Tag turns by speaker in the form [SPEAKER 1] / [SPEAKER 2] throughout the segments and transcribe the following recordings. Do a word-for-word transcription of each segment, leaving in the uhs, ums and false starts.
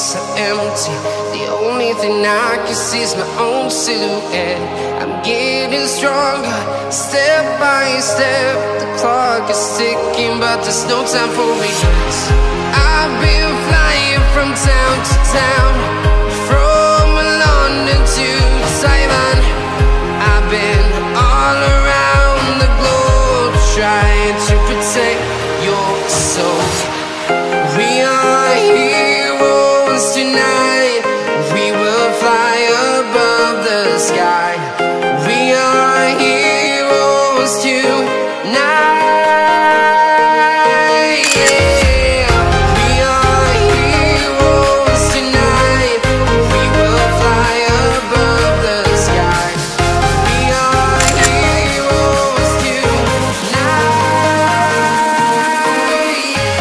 [SPEAKER 1] so empty. The only thing I can see is my own silhouette. I'm getting stronger, step by step. The clock is ticking, but there's no time for regrets. I've been flying from town to town, from London to Taiwan. I've been all around the globe, trying to protect your soul. We are heroes tonight. We will fly above the sky. We are heroes tonight. Yeah. We are heroes tonight. We will fly above the sky. We are heroes tonight.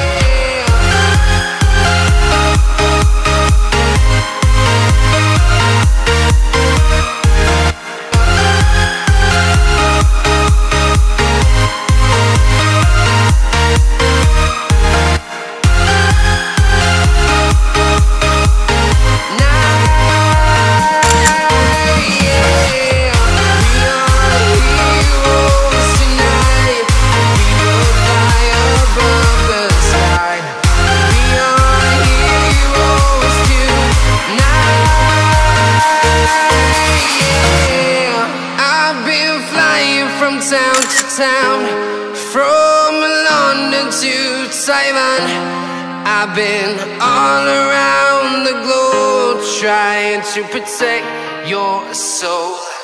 [SPEAKER 1] Town to town, from London to Taiwan. I've been all around the globe, trying to protect your soul.